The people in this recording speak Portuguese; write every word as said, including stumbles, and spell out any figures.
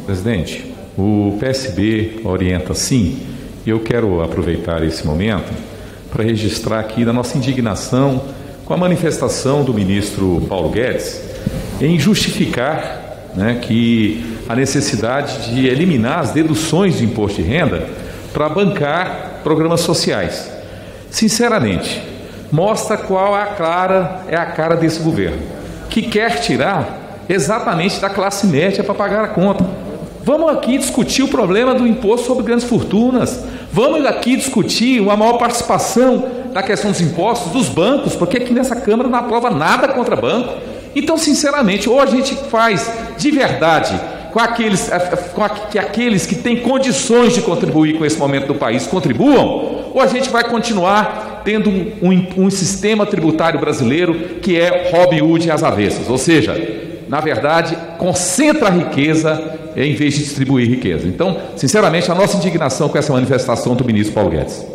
Presidente, o P S B orienta sim, e eu quero aproveitar esse momento para registrar aqui da nossa indignação com a manifestação do ministro Paulo Guedes em justificar, né, que a necessidade de eliminar as deduções de imposto de renda para bancar programas sociais. Sinceramente, mostra qual é a cara, é a cara desse governo, que quer tirar exatamente da classe média para pagar a conta. Vamos aqui discutir o problema do imposto sobre grandes fortunas, vamos aqui discutir uma maior participação na questão dos impostos dos bancos, porque aqui nessa Câmara não aprova nada contra banco. Então, sinceramente, ou a gente faz de verdade com aqueles, com que aqueles que têm condições de contribuir com esse momento do país contribuam, ou a gente vai continuar tendo um, um, um sistema tributário brasileiro que é Robin Hood às avessas, ou seja, na verdade, concentra a riqueza em vez de distribuir riqueza. Então, sinceramente, a nossa indignação com essa manifestação do ministro Paulo Guedes.